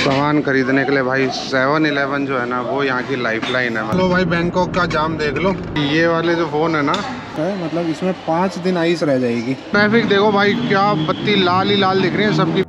सामान खरीदने के लिए भाई 7-Eleven जो है ना वो यहाँ की लाइफलाइन है। लो भाई बैंकॉक का जाम देख लो। ये वाले जो फ़ोन है ना मतलब इसमें 5 दिन आइस रह जाएगी। ट्रैफिक देखो भाई, क्या बत्ती लाल ही लाल दिख रही है सबकी।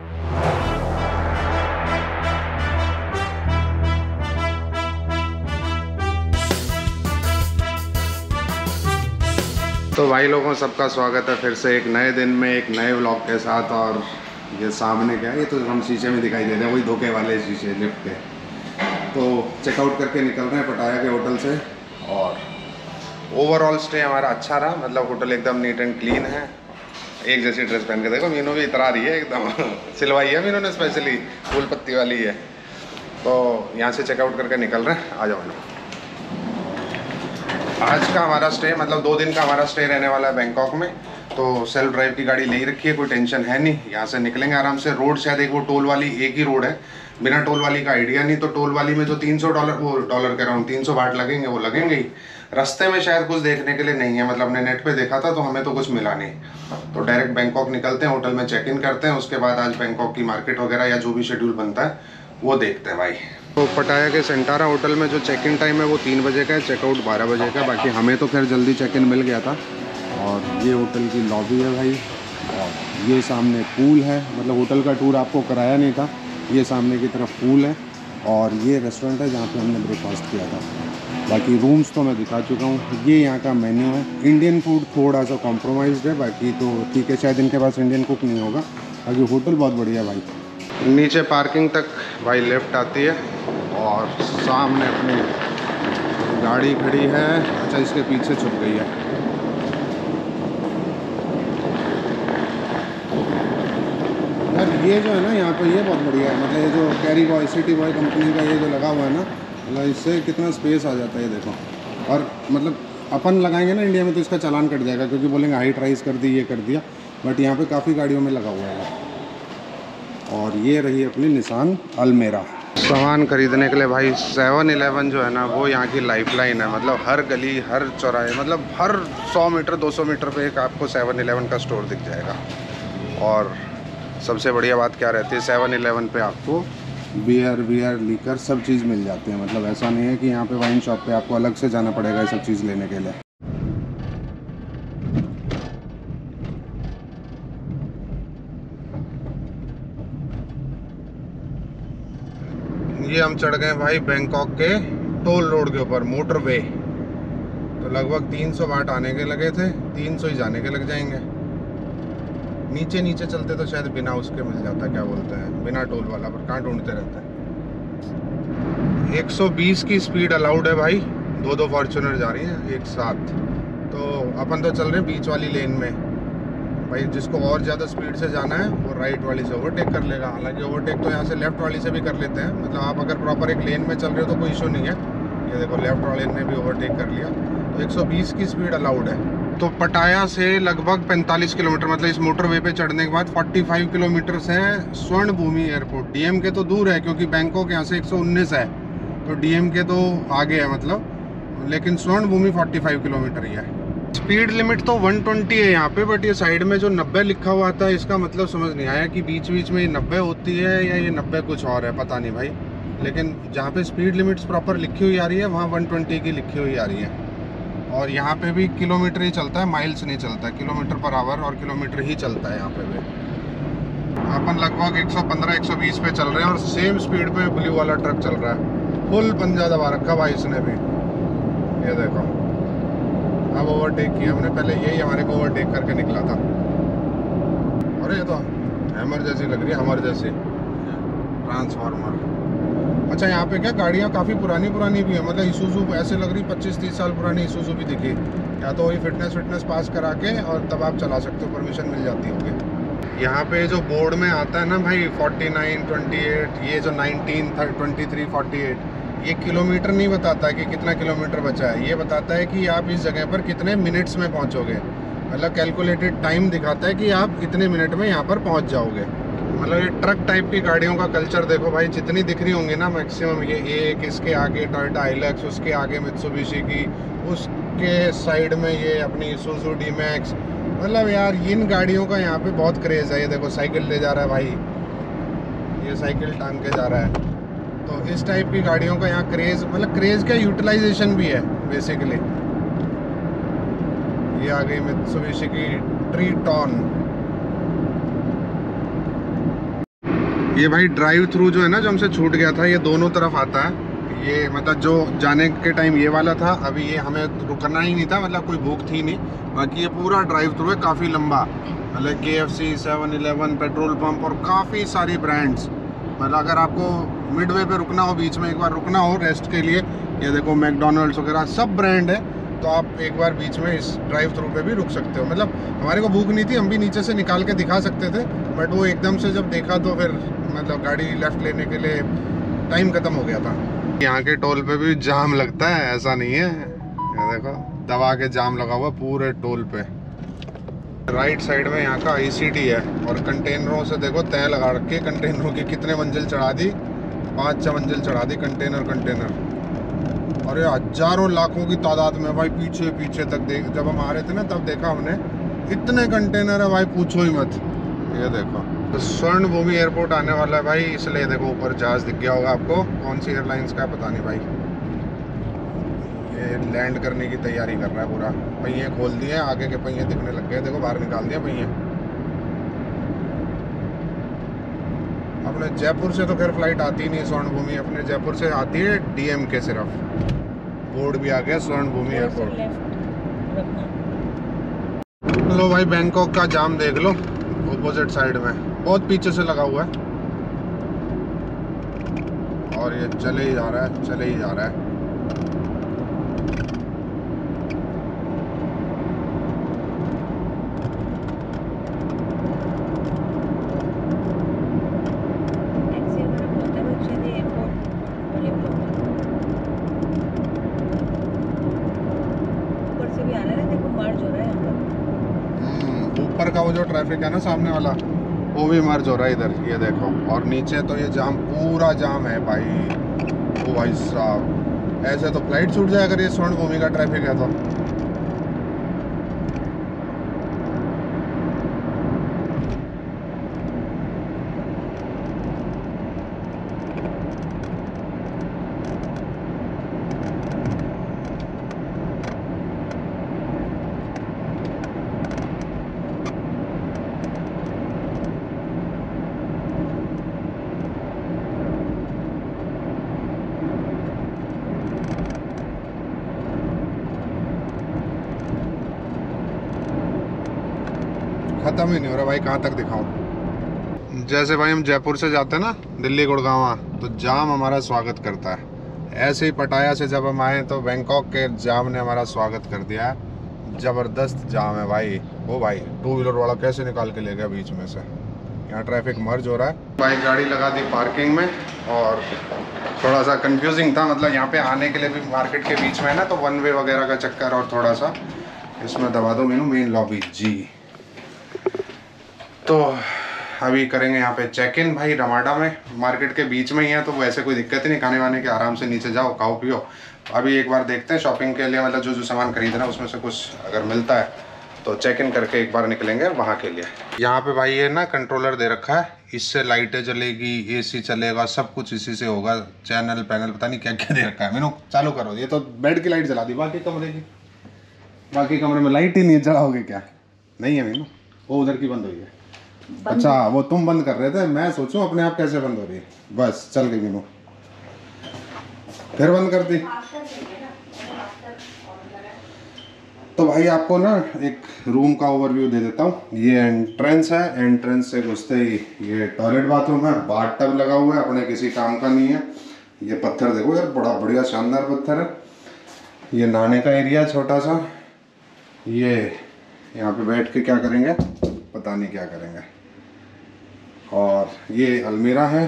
तो भाई लोगों सबका स्वागत है फिर से एक नए दिन में एक नए व्लॉग के साथ। और ये सामने क्या है, ये तो हम शीशे में दिखाई दे रहे हैं, वही धोखे वाले शीशे लिफ्ट के। तो चेकआउट करके निकल रहे हैं पटाया के होटल से। और ओवरऑल स्टे हमारा अच्छा रहा, मतलब होटल एकदम नीट एंड क्लीन है। एक जैसी ड्रेस पहन के देखो, मीनू भी इतरा रही है एकदम सिलवाई है मीनू ने स्पेशली, फूल पत्ती वाली है। तो यहाँ से चेकआउट करके निकल रहे हैं, आ जाओ लोग। आज का हमारा स्टे मतलब 2 दिन का हमारा स्टे रहने वाला है बैंकॉक में। तो सेल्फ ड्राइव की गाड़ी ले ही रखी है, कोई टेंशन है नहीं। यहाँ से निकलेंगे आराम से। रोड शायद एक वो टोल वाली एक ही रोड है, बिना टोल वाली का आइडिया नहीं। तो टोल वाली में जो $300 कह रहा हूँ 300 बात लगेंगे, वो लगेंगे ही। रास्ते में शायद कुछ देखने के लिए नहीं है, मतलब हमने नेट पे देखा था तो हमें तो कुछ मिला नहीं। तो डायरेक्ट बैंकॉक निकलते हैं, होटल में चेक इन करते हैं। उसके बाद आज बैंकॉक की मार्केट वगैरह या जो भी शेड्यूल बनता है वो देखते हैं भाई। तो पटाया के सेंटारा होटल में जो चेक इन टाइम है वो 3 बजे का है, चेकआउट 12 बजे का। बाकी हमें तो खैर जल्दी चेक इन मिल गया था। और ये होटल की लॉबी है भाई, और ये सामने पूल है। मतलब होटल का टूर आपको कराया नहीं था, ये सामने की तरफ पूल है। और ये रेस्टोरेंट है जहाँ पे हमने ब्रेकफास्ट किया था। बाकी रूम्स तो मैं दिखा चुका हूँ। ये यहाँ का मेन्यू है। इंडियन फूड थोड़ा सा कॉम्प्रोमाइज्ड है, बाकी तो ठीक है। शायद इनके पास इंडियन कुक नहीं होगा। बाकी होटल बहुत बढ़िया भाई। नीचे पार्किंग तक भाई लिफ्ट आती है, और सामने अपनी गाड़ी खड़ी है। अच्छा, इसके पीछे छुप गई है। यार ये जो है ना यहाँ पे ये बहुत बढ़िया है। मतलब ये जो carry boy city boy company का ये जो लगा हुआ है ना, मतलब इससे कितना स्पेस आ जाता है ये देखो। और मतलब अपन लगाएंगे ना इंडिया में तो इसका चालान कट जाएगा, क्योंकि बोलेंगे हाइट राइज कर दी, ये कर दिया। बट यहाँ पे काफ़ी गाड़ियों में लगा हुआ है। और ये रही अपनी निसान अल्मेरा। सामान खरीदने के लिए भाई 7-Eleven जो है ना वो यहाँ की लाइफलाइन है। मतलब हर गली हर चौराहे, मतलब हर 100 मीटर 200 मीटर पे एक आपको 7-Eleven का स्टोर दिख जाएगा। और सबसे बढ़िया बात क्या रहती है, 7-Eleven पे आपको बियर लीकर सब चीज़ मिल जाती है। मतलब ऐसा नहीं है कि यहाँ पे वाइन शॉप पे आपको अलग से जाना पड़ेगा ये सब चीज़ लेने के लिए। ये हम चढ़ गए भाई बैंकॉक के टोल रोड के ऊपर, मोटरवे। तो लगभग 300 वाट आने के लगे थे, 300 ही जाने के लग जाएंगे। नीचे नीचे चलते तो शायद बिना उसके मिल जाता, क्या बोलते हैं, बिना टोल वाला, पर कहाँ ढूंढते रहते हैं। 120 की स्पीड अलाउड है भाई। 2 फॉर्च्यूनर जा रही हैं एक साथ। तो अपन तो चल रहे हैं बीच वाली लेन में भाई। जिसको और ज़्यादा स्पीड से जाना है वो राइट वाली से ओवरटेक कर लेगा। हालांकि ओवरटेक तो यहाँ से लेफ्ट वाली से भी कर लेते हैं। मतलब आप अगर प्रॉपर एक लेन में चल रहे हो तो कोई इशू नहीं है। ये देखो लेफ्ट वाले ने भी ओवरटेक कर लिया। तो 120 की स्पीड अलाउड है। तो पटाया से लगभग 45 किलोमीटर, मतलब इस मोटरवे पे चढ़ने के बाद 45 किलोमीटर से स्वर्ण भूमि एयरपोर्ट। डीएम के तो दूर है, क्योंकि बैंकॉक यहाँ से 119 है, तो डीएम के तो आगे है मतलब। लेकिन स्वर्ण भूमि 45 किलोमीटर ही है। स्पीड लिमिट तो 120 है यहाँ पे, बट ये साइड में जो 90 लिखा हुआ था इसका मतलब समझ नहीं आया कि बीच बीच में ये 90 होती है या ये 90 कुछ और है, पता नहीं भाई। लेकिन जहाँ पे स्पीड लिमिट्स प्रॉपर लिखी हुई आ रही है वहाँ 120 की लिखी हुई आ रही है। और यहाँ पे भी किलोमीटर ही चलता है, माइल्स नहीं चलता है। किलोमीटर पर आवर और किलोमीटर ही चलता है यहाँ पे भी। अपन लगभग 115-120 पे चल रहे हैं, और सेम स्पीड पे ब्लू वाला ट्रक चल रहा है। फुल पंजा दबा रखा भाई इसने भी। ये देखो अब ओवरटेक किया हमने, पहले यही हमारे को ओवरटेक करके निकला था। अरे ये तो हैमर जैसी लग रही है, हमर जैसी ट्रांसफार्मर। अच्छा यहाँ पे क्या गाड़ियाँ काफ़ी पुरानी भी है। मतलब इसूजू ऐसे लग रही 25-30 साल पुरानी इसूजू भी दिखी। या तो वही फिटनेस पास करा के और तब आप चला सकते हो, परमिशन मिल जाती होगी। यहाँ पे जो बोर्ड में आता है ना भाई 49, 28, ये जो 19, 23, 48, ये किलोमीटर नहीं बताता कि कितना किलोमीटर बचा है। ये बताता है कि आप इस जगह पर कितने मिनट्स में पहुँचोगे। मतलब कैलकुलेटेड टाइम दिखाता है कि आप इतने मिनट में यहाँ पर पहुँच जाओगे। मतलब ये ट्रक टाइप की गाड़ियों का कल्चर देखो भाई, जितनी दिख रही होंगी ना मैक्सिमम, ये एक, इसके आगे टोयोटा हाइलक्स, उसके आगे मित्सुबिशी की, उसके साइड में ये अपनी इसूजू डी-मैक्स। मतलब यार इन गाड़ियों का यहाँ पे बहुत क्रेज़ है। ये देखो साइकिल ले जा रहा है भाई, ये साइकिल टांग के जा रहा है। तो इस टाइप की गाड़ियों का यहाँ क्रेज, मतलब क्रेज का यूटिलाइजेशन भी है बेसिकली। ये आ गई मित्सुबिशी की ट्रीटॉन। ये भाई ड्राइव थ्रू जो है ना, जो हमसे छूट गया था, ये दोनों तरफ आता है। ये मतलब जो जाने के टाइम ये वाला था, अभी ये हमें रुकना ही नहीं था, मतलब कोई भूख थी नहीं। बाकी ये पूरा ड्राइव थ्रू है, काफ़ी लंबा, मतलब KFC, 7-Eleven, पेट्रोल पंप और काफ़ी सारी ब्रांड्स। मतलब अगर आपको मिडवे पे रुकना हो, बीच में एक बार रुकना हो रेस्ट के लिए, ये देखो मैकडोनल्ड्स वगैरह सब ब्रांड है, तो आप एक बार बीच में इस ड्राइव थ्रू पे भी रुक सकते हो। मतलब हमारे को भूख नहीं थी, हम भी नीचे से निकाल के दिखा सकते थे, बट वो एकदम से जब देखा तो फिर मतलब गाड़ी लेफ़्ट लेने के लिए टाइम ख़त्म हो गया था। यहाँ के टोल पे भी जाम लगता है, ऐसा नहीं है। ये देखो दबा के जाम लगा हुआ पूरे टोल पे। राइट साइड में यहाँ का ICT है, और कंटेनरों से देखो तय लगा रखे, कंटेनरों की कितने मंजिल चढ़ा दी, 5-6 मंजिल चढ़ा दी कंटेनर। और ये हजारों लाखों की तादाद में भाई, पीछे तक देख, जब हम आ रहे थे ना तब देखा हमने, इतने कंटेनर है भाई, पूछो ही मत। ये देखो तो स्वर्ण भूमि एयरपोर्ट आने वाला है भाई, इसलिए देखो ऊपर जहाज दिख गया होगा आपको, कौन सी एयरलाइंस का पता नहीं भाई। ये लैंड करने की तैयारी कर रहा है पूरा, पहिए खोल दिए, आगे के पहिए दिखने लग गए, देखो बाहर निकाल दिए पहिए। अपने जयपुर से तो खैर फ्लाइट आती नहीं स्वर्ण भूमि, अपने जयपुर से आती है DMK सिर्फ। बोर्ड भी आ गया स्वर्ण भूमि एयरपोर्ट। लो भाई बैंकॉक का जाम देख लो, ऑपोजिट साइड में बहुत पीछे से लगा हुआ है, और ये चले ही जा रहा है। ऊपर का वो जो ट्रैफिक है ना सामने वाला, वो भी मर्ज हो रहा है इधर, ये देखो। और नीचे तो ये जाम, पूरा जाम है भाई। ओ भाई साहब, ऐसे तो फ्लाइट छूट जाए अगर ये स्वर्ण भूमि का ट्रैफिक है तो। खत्म ही नहीं हो रहा भाई, कहाँ तक दिखाऊं। जैसे भाई हम जयपुर से जाते हैं ना दिल्ली गुड़गांव, तो जाम हमारा स्वागत करता है। ऐसे ही पटाया से जब हम आए तो बैंकॉक के जाम ने हमारा स्वागत कर दिया है। ज़बरदस्त जाम है भाई। वो भाई 2 व्हीलर वाला कैसे निकाल के ले गया बीच में से। यहाँ ट्रैफिक मर्ज हो रहा है। बाइक गाड़ी लगा दी पार्किंग में, और थोड़ा सा कंफ्यूजिंग था, मतलब यहाँ पे आने के लिए भी मार्केट के बीच में है ना, तो 1 वे वगैरह का चक्कर, और थोड़ा सा इसमें दबा दो मेन लॉबी जी। तो अभी करेंगे यहाँ पे चेक इन भाई, रमाडा में, मार्केट के बीच में ही है, तो वैसे कोई दिक्कत ही नहीं, खाने वाने के आराम से नीचे जाओ, खाओ पियो। अभी एक बार देखते हैं शॉपिंग के लिए, मतलब जो सामान खरीदना है उसमें से कुछ अगर मिलता है तो चेक इन करके एक बार निकलेंगे वहाँ के लिए। यहाँ पे भाई ये ना कंट्रोलर दे रखा है, इससे लाइटें जलेगी, AC चलेगा, सब कुछ इसी से होगा। चैनल पैनल पता नहीं क्या क्या दे रखा है। मैंने चालू करो, ये तो बेड की लाइट जला दी, बाकी कमरे में लाइट ही नहीं जलाओगे क्या? नहीं है मीनू, वो उधर की बंद हुई है। अच्छा, वो तुम बंद कर रहे थे, मैं सोचूं अपने आप कैसे बंद हो रही है। बस चल गई मीनू, फिर बंद कर दी। तो भाई आपको ना एक रूम का ओवरव्यू दे देता हूँ। ये एंट्रेंस है, एंट्रेंस से घुसते ही ये टॉयलेट बाथरूम है, बाथटब लगा हुआ है, अपने किसी काम का नहीं है। ये पत्थर देखो यार, बड़ा बढ़िया शानदार पत्थर है। ये नहाने का एरिया छोटा सा, ये यहाँ पे बैठ के क्या करेंगे पता नहीं क्या करेंगे। और ये अलमीरा है,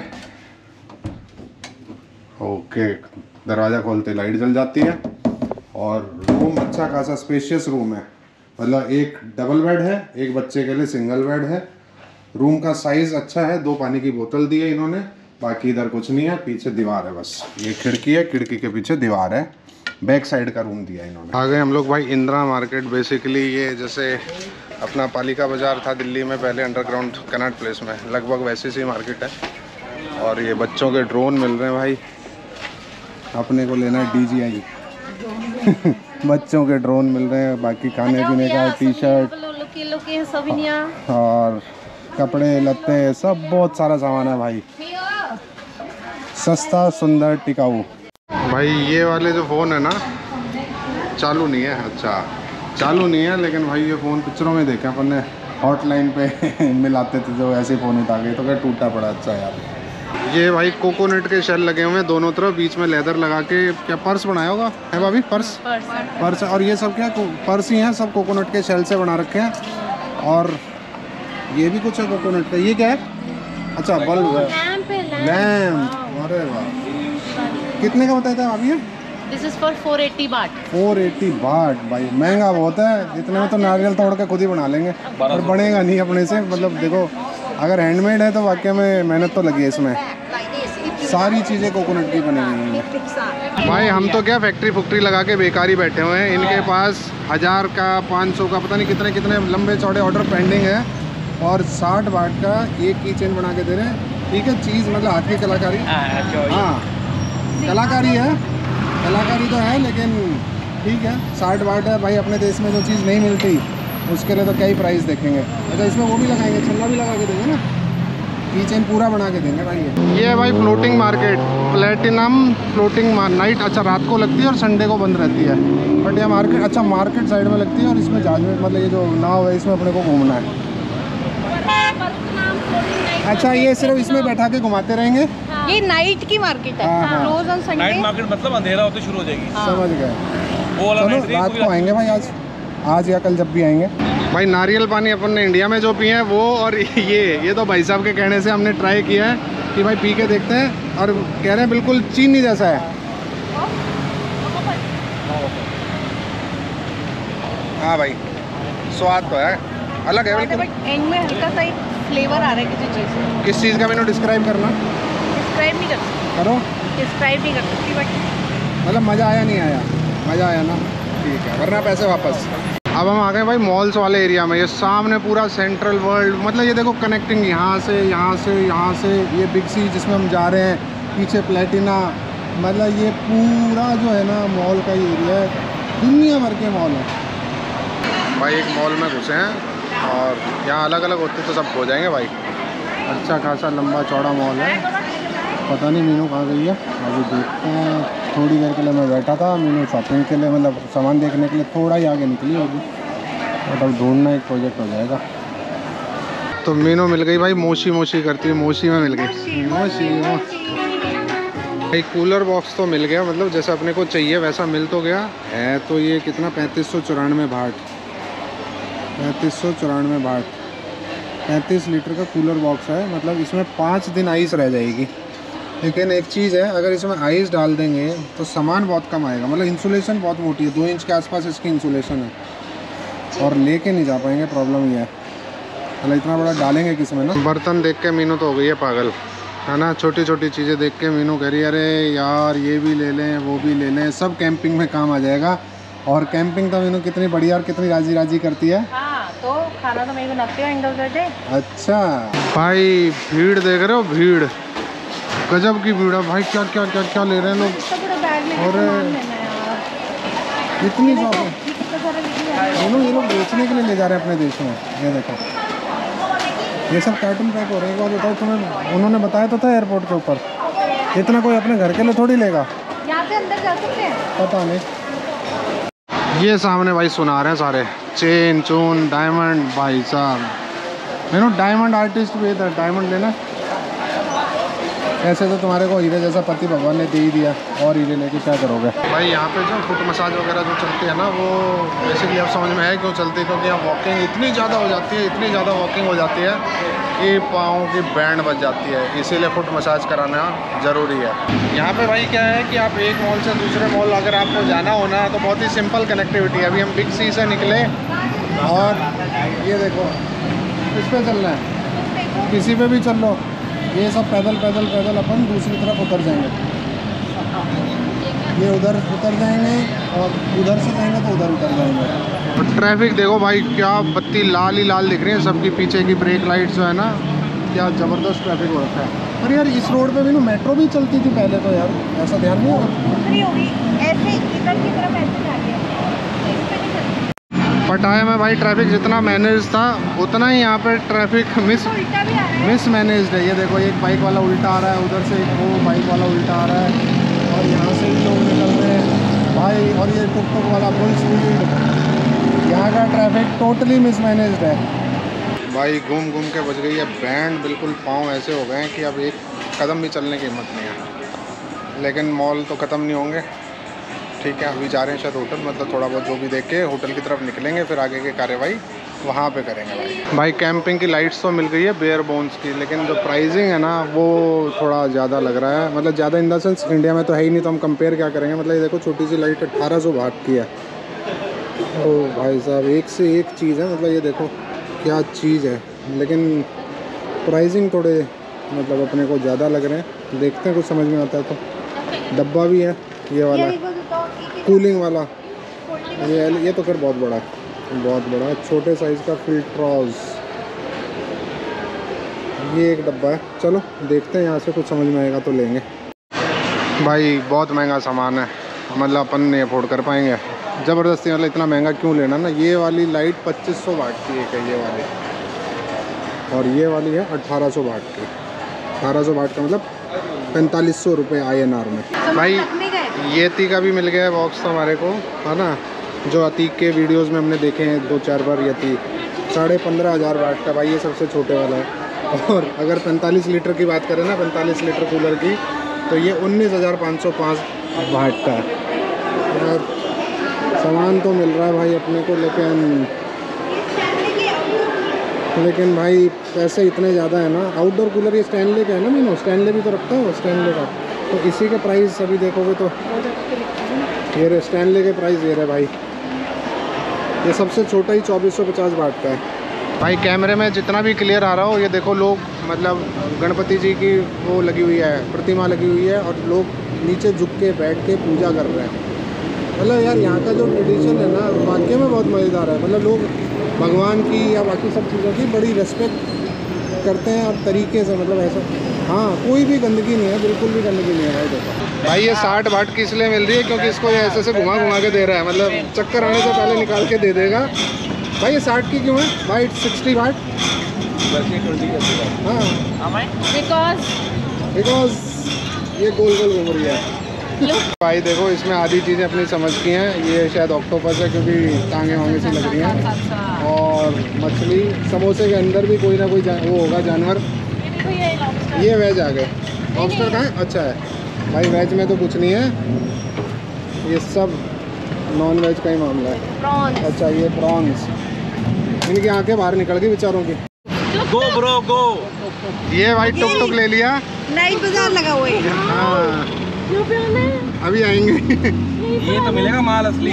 ओके, दरवाज़ा खोलते लाइट जल जाती है। और रूम अच्छा खासा स्पेशियस रूम है, मतलब एक डबल बेड है, एक बच्चे के लिए सिंगल बेड है। रूम का साइज़ अच्छा है, 2 पानी की बोतल दी है इन्होंने, बाकी इधर कुछ नहीं है। पीछे दीवार है बस, ये खिड़की है, खिड़की के पीछे दीवार है। बैक साइड का रूम दिया इन्होंने। आ गए हम लोग भाई इंदिरा मार्केट। बेसिकली ये जैसे अपना पालिका बाज़ार था दिल्ली में पहले, अंडरग्राउंड कनॉट प्लेस में, लगभग वैसी सी मार्केट है। और ये बच्चों के ड्रोन मिल रहे हैं भाई। अपने को लेना है DJI बच्चों के ड्रोन मिल रहे हैं, बाकी खाने पीने का, T-शर्ट और कपड़े लत्ते सब बहुत सारा सामान है भाई। सस्ता सुंदर टिकाऊ। भाई ये वाले जो फ़ोन है ना चालू नहीं है। अच्छा चालू नहीं है, लेकिन भाई ये फ़ोन पिक्चरों में देखा अपन ने, हॉटलाइन पे मिलाते थे जो ऐसे फ़ोन उठा के, तो क्या टूटा पड़ा। अच्छा यार ये भाई कोकोनट के शेल लगे हुए हैं दोनों तरफ, बीच में लेदर लगा के क्या पर्स बनाया होगा है भाभी? पर्स। और ये सब क्या पर्स ही हैं, सब कोकोनट के शेल से बना रखे हैं। और ये भी कुछ है कोकोनट का। ये क्या है? अच्छा बल्ब है, लैम्प। अरे वाह, कितने का बताया था आप ये? This is for 480 baht. 480 बाट भाई, महंगा बहुत है। इतने में तो नारियल तोड़ के खुद ही बना लेंगे, और बनेगा नहीं अपने से। मतलब देखो, अगर हैंडमेड है तो वाकई में मेहनत तो लगी है इसमें। सारी चीज़ें कोकोनट की बनी हुई हैं भाई। हम तो क्या फैक्ट्री फुक्ट्री लगा के बेकारी बैठे हुए हैं। इनके पास 1000 का 500 का पता नहीं कितने कितने लंबे चौड़े ऑर्डर पेंडिंग है, और 60 बाट का एक की चेन बना के दे रहे हैं। ठीक है, चीज़ मतलब हाथ की कलाकारी। हाँ कलाकारी है, कलाकारी तो है, लेकिन ठीक है 60 बाट है भाई। अपने देश में जो चीज़ नहीं मिलती उसके लिए तो क्या ही प्राइस देखेंगे। अच्छा इसमें वो भी लगाएंगे, छल्ला भी लगा के देंगे ना, की चेन पूरा बना के देंगे भाई। ये है भाई floating market, platinum floating night. अच्छा रात को लगती है और संडे को बंद रहती है। बट यह मार्केट, अच्छा मार्केट साइड में लगती है, और इसमें जहाज में मतलब ये जो नाव है इसमें अपने को घूमना है। अच्छा ये सिर्फ इसमें बैठा के घुमाते रहेंगे। ये नाइट की मार्केट है, रोज ऑन संडे। नाइट मार्केट मतलब अंधेरा होते शुरू हो जाएगी। समझ गए। चलो रात को आएंगे भाई, आज या कल जब भी आएंगे। भाई नारियल पानी अपन ने इंडिया में जो पिए हैं वो, और ये तो भाई साहब के कहने से हमने ट्राई किया है कि भाई पी के देखते हैं, और कह रहे हैं बिल्कुल चीनी जैसा है। हाँ भाई स्वाद तो है, अलग है बिल्कुल। एंड में हल्का सा फ्लेवर आ रहा है किसी चीज़ से। किस चीज़ का मैंने डिस्क्राइब करना? डिस्क्राइब नहीं कर सकती। करो। डिस्क्राइब नहीं कर सकती, बट मतलब मज़ा आया नहीं आया? मज़ा आया ना, ठीक है, वरना पैसे वापस। अब हम आ गए भाई मॉल्स वाले एरिया में। ये सामने पूरा सेंट्रल वर्ल्ड, मतलब ये देखो कनेक्टिंग यहाँ से यहाँ से यहाँ से, ये बिग सी जिसमें हम जा रहे हैं, पीछे प्लेटिना, मतलब ये पूरा जो है ना मॉल का ये एरिया है, दुनिया भर के मॉल है भाई। एक मॉल में घुसे हैं और यहाँ अलग अलग होते तो सब हो जाएंगे भाई। अच्छा खासा लंबा चौड़ा मॉल है। पता नहीं मीनू कहाँ गई है, अभी देखते हैं। थोड़ी देर के लिए मैं बैठा था, मीनू शॉपिंग के लिए मतलब सामान देखने के लिए थोड़ा ही आगे निकली होगी, बट अब ढूंढना एक प्रोजेक्ट हो जाएगा। तो मीनू मिल गई भाई, मोशी मोशी करती हुई मोशी में मिल गई। मोशी भाई कूलर बॉक्स तो मिल गया, मतलब जैसा अपने को चाहिए वैसा मिल तो गया है। तो ये कितना 3594 बाट, 3594 बाट। 35 लीटर का कूलर बॉक्स है, मतलब इसमें 5 दिन आइस रह जाएगी। लेकिन एक चीज़ है, अगर इसमें आइस डाल देंगे तो सामान बहुत कम आएगा। मतलब इंसुलेशन बहुत मोटी है, 2 इंच के आसपास इसकी इंसुलेशन है, और लेके नहीं जा पाएंगे। प्रॉब्लम ये है, मतलब इतना बड़ा डालेंगे किस में ना। बर्तन देख के मीनू तो हो गई है पागल, है ना। छोटी छोटी चीज़ें देख के मीनू कह रही है अरे यार ये भी ले लें वो भी ले लें, सब कैंपिंग में काम आ जाएगा। और कैंपिंग तो मीनू कितनी बढ़िया और कितनी राजी राजी करती है। हाँ, तो खाना तो मैं बनाती हूँ एंड ऑफ द डे। अच्छा भाई भीड़ देख रहे हो, भीड़ गजब की भीड़ है भाई। क्या क्या क्या क्या ले रहे हैं लोग, और इतनी शॉप है। ये लोग बेचने के लिए ले जा रहे हैं अपने देश में। ये देखो ये सब कार्टून पैक हो रहे हैं। एक बार बताओ, तुम्हें उन्होंने बताया तो था एयरपोर्ट के ऊपर, इतना कोई अपने घर के लिए थोड़ी लेगा। यहाँ से अंदर जा सकते हैं? पता नहीं। ये सामने भाई सुना रहे हैं सारे चेन चून डायमंड। भाई साहब मैंने डायमंड आर्टिस्ट भी इधर डायमंड लेना। ऐसे तो तुम्हारे को हीरे जैसा पति भगवान ने दे ही दिया, और हीरे लेके क्या करोगे भाई। यहाँ पे जो फुट मसाज वगैरह जो चलती है ना, वो बेसिकली अब समझ में है क्यों चलती है, क्योंकि यहाँ वॉकिंग इतनी ज़्यादा हो जाती है, इतनी ज़्यादा वॉकिंग हो जाती है कि पाँव की बैंड बच जाती है। इसीलिए फुट मसाज कराना ज़रूरी है। यहाँ पे भाई क्या है कि आप एक मॉल से दूसरे मॉल अगर आपको जाना होना तो बहुत ही सिंपल कनेक्टिविटी है। अभी हम बिग सी से निकले, और ये देखो इस पर चलना है, किसी पे भी चल लो। ये सब पैदल पैदल पैदल अपन दूसरी तरफ उतर जाएंगे। ये उधर उतर जाएंगे, और उधर से जाएंगे तो उधर उतर जाएंगे। और ट्रैफिक देखो भाई, क्या बत्ती लाल ही लाल दिख रही है सबकी। पीछे की ब्रेक लाइट जो है ना, क्या ज़बरदस्त ट्रैफिक हो रखा है। अरे यार इस रोड पे भी ना मेट्रो भी चलती थी पहले तो यार, ऐसा ध्यान नहीं होगा। दूसरी होगी ऐसे इधर की तरफ ऐसे जा रही है, इस पे नहीं चलती। पटाया में भाई ट्रैफिक जितना मैनेज था उतना ही यहाँ पे ट्रैफिक उल्टा भी आ रहा है। मिस मैनेज्ड है। ये देखो एक बाइक वाला उल्टा आ रहा है, उधर से एक वो बाइक वाला उल्टा आ रहा है, और यहाँ से भी लोग निकल रहे हैं भाई, और ये टुक टुक वाला फुल स्पीड। यहाँ का ट्रैफिक टोटली मिस मैनेज्ड है भाई। घूम घूम के बच गई है बैंड, बिल्कुल पाँव ऐसे हो गए हैं कि अब एक कदम भी चलने की हिम्मत नहीं है। लेकिन मॉल तो ख़त्म नहीं होंगे, ठीक है। अभी जा रहे हैं शायद होटल, मतलब थोड़ा बहुत जो भी देख के होटल की तरफ निकलेंगे, फिर आगे की कार्यवाही वहाँ पे करेंगे भाई। कैंपिंग की लाइट्स तो मिल गई है बेयर बोन्स की, लेकिन जो प्राइसिंग है ना वो थोड़ा ज़्यादा लग रहा है। मतलब ज़्यादा इन द सेंस इंडिया में तो है ही नहीं, तो हम कंपेयर क्या करेंगे। मतलब ये देखो छोटी सी लाइट 1800 वाट की है। ओ भाई साहब एक से एक चीज़ है, मतलब ये देखो क्या चीज़ है, लेकिन प्राइसिंग थोड़े मतलब अपने को ज़्यादा लग रहे हैं। देखते हैं कुछ समझ में आता है तो। डब्बा भी है ये वाला कूलिंग वाला, ये तो खैर बहुत बड़ा है, बहुत बड़ा। छोटे साइज़ का फिल्ट्रॉज ये एक डब्बा है। चलो देखते हैं यहाँ से कुछ समझ में आएगा तो लेंगे। भाई बहुत महंगा सामान है, मतलब अपन नहीं अफोर्ड कर पाएंगे ज़बरदस्ती। मतलब इतना महंगा क्यों लेना ना। ये वाली लाइट 2500 वाट की एक है ये वाली, और ये वाली है 1800 वाट की। 1800 वाट का मतलब 4500 रुपये INR में। भाई येती का भी मिल गया है बॉक्स तो हमारे को, है ना। जो अतीक के वीडियोस में हमने देखे हैं 2-4 बार येती 15,500 वाट का भाई, ये सबसे छोटे वाला है। और अगर 45 लीटर की बात करें ना, 45 लीटर कूलर की, तो ये 19,505 वाट का है। और सामान तो मिल रहा है भाई अपने को, लेकिन भाई पैसे इतने ज़्यादा है ना। आउटडोर कूलर ये स्टैनले का है ना, मीनो स्टैनले भी तो रखता है स्टैनले का, तो इसी के प्राइस अभी देखोगे तो ये रहे स्टैनले के प्राइस ये रहे भाई। ये सबसे छोटा ही 2450 वाट का है भाई। कैमरे में जितना भी क्लियर आ रहा हो, ये देखो लोग मतलब गणपति जी की वो लगी हुई है, प्रतिमा लगी हुई है, और लोग नीचे झुक के बैठ के पूजा कर रहे हैं। मतलब यार यहाँ का जो ट्रेडिशन है ना वाकई में बहुत मज़ेदार है। मतलब लोग भगवान की या बाकी सब चीज़ों की बड़ी रिस्पेक्ट करते हैं, और तरीके से मतलब ऐसा, हाँ कोई भी गंदगी नहीं है, बिल्कुल भी गंदगी नहीं है भाई। देखो भाई ये 60 वाट की इसलिए मिल रही है क्योंकि इसको ये ऐसे से घुमा घुमा के दे रहा है, मतलब चक्कर आने से पहले निकाल के दे देगा भाई। ये 60 की क्यों है भाई? 60 वाट हाँ, बिकॉज ये गोल गोल घूम रही है भाई। देखो इसमें आधी चीज़ें अपनी समझ की हैं। ये शायद ऑक्टोपस है क्योंकि टांगे वांगे से लग रही हैं, और मछली समोसे के अंदर भी कोई ना कोई वो होगा जानवर। ये वेज आ गए, लॉबस्टर कहाँ है? अच्छा है भाई, वेज में तो कुछ नहीं है, ये सब नॉन वेज का ही मामला है। अच्छा ये प्रॉन्स, इनकी आंखें बाहर निकल गई बेचारों की। Go bro go. ये भाई टुक टुक ले लिया, नाइट बाजार लगा हुआ है। हाँ अभी आएंगे। ये तो मिलेगा माल असली।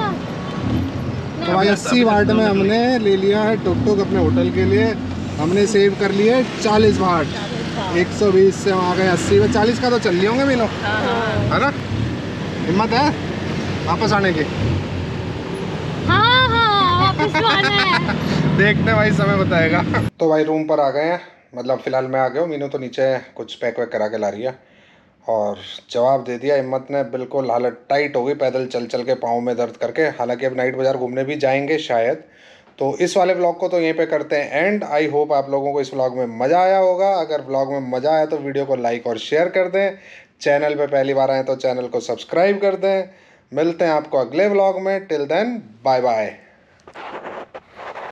तो भाई 80 वाट में हमने ले लिया है टुक टुक अपने होटल के लिए। हमने सेव कर लिए 40 वाट, 120 से वहाँ गए 80 में। 40 का तो चल लिए होंगे मीनो, है ना? हिम्मत है वापस आने की? हाँ वापस आना है। देखते भाई समय बताएगा। तो भाई रूम पर आ गए हैं, मतलब फ़िलहाल मैं आ गया हूँ। मीनू तो नीचे कुछ पैक वैक करा के ला रही है, और जवाब दे दिया हिम्मत ने। बिल्कुल हालत टाइट हो गई पैदल चल चल के, पाँव में दर्द करके। हालांकि अब नाइट बाज़ार घूमने भी जाएंगे शायद। तो इस वाले व्लॉग को तो यहीं पे करते हैं एंड। आई होप आप लोगों को इस व्लॉग में मज़ा आया होगा। अगर व्लॉग में मज़ा आया तो वीडियो को लाइक और शेयर कर दें। चैनल पे पहली बार आए तो चैनल को सब्सक्राइब कर दें। मिलते हैं आपको अगले व्लॉग में। Till then bye bye.